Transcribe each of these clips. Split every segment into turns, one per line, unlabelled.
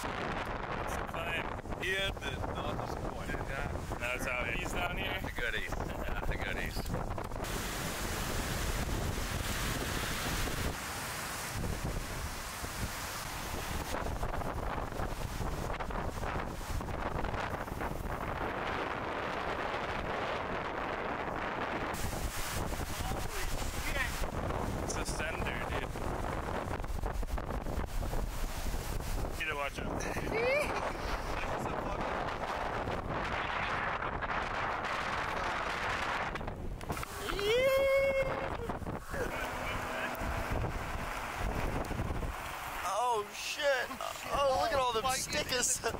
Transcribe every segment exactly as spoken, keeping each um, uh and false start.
What's the claim?
Ian did not disappoint.
Yeah. That's how he's down here.
The goodies. Yeah, the goodies.
It's a sender, dude. Need to watch out.
Oh shit! Oh, look at all them stickers!
That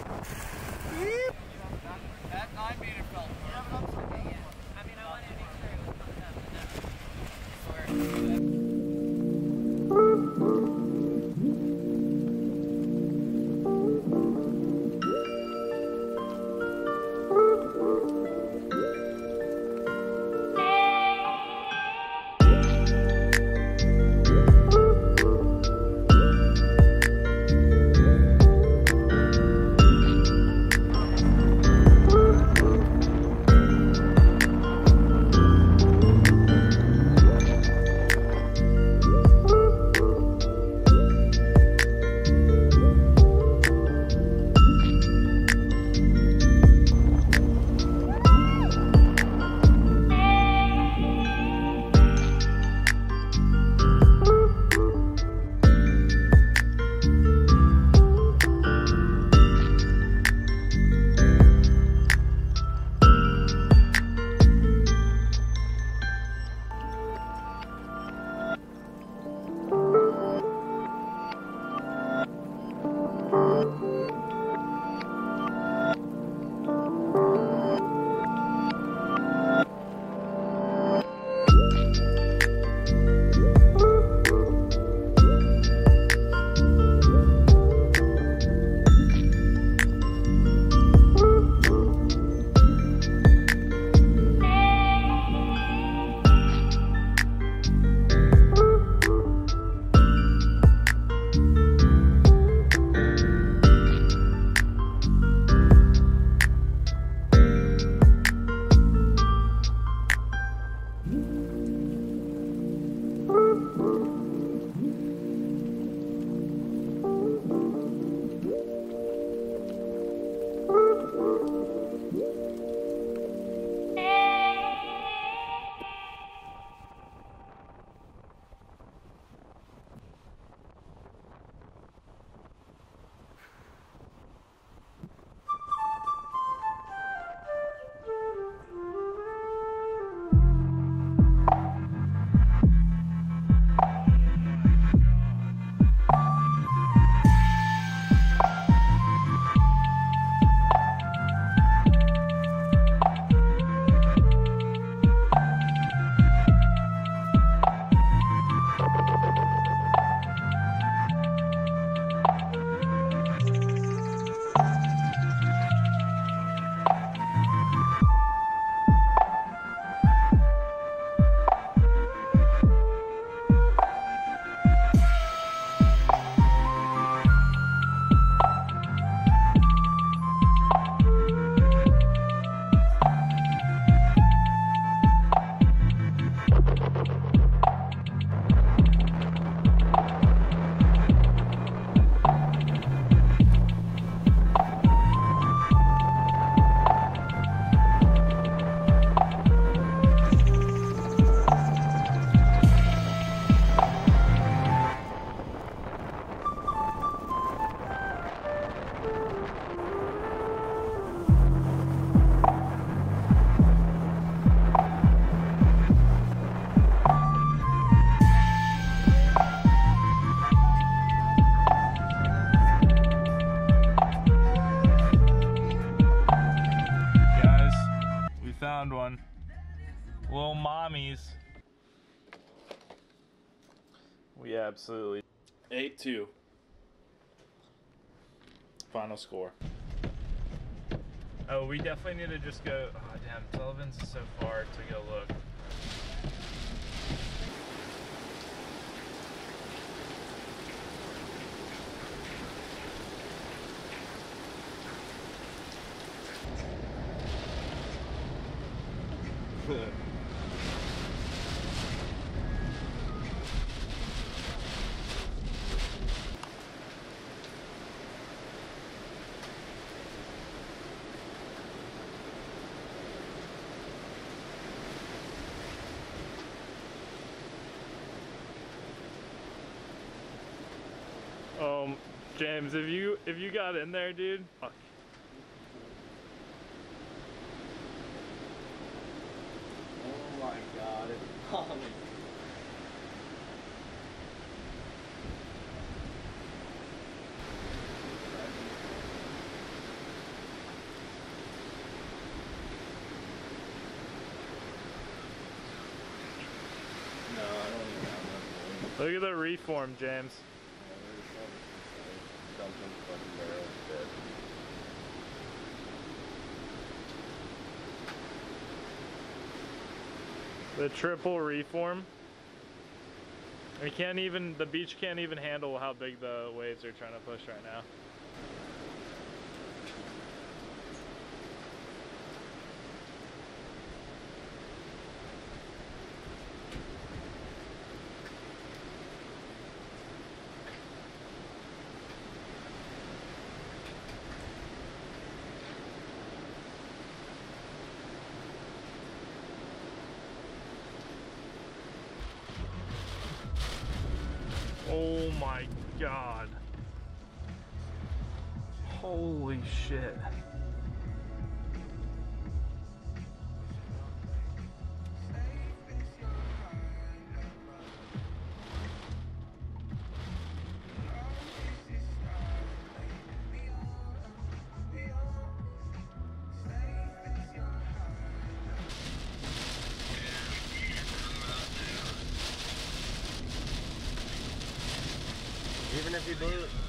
nine meter felt perfect.
I mean, I wanted to make sure it was coming up.
Found one. Little mommies. We absolutely eight two. Final score. Oh, we definitely need to just go. Oh, damn, Sullivan's so far to go look. Um, James, if you if you got in there, dude. Fuck.
Oh my god, it's coming. No, I don't even have enough.
Look at the reform, James.
Dumped in the fucking barrel, dead.
The triple reform. We can't even, the beach can't even handle how big the waves are trying to push right now. Oh my god. Holy shit.
Even if you do,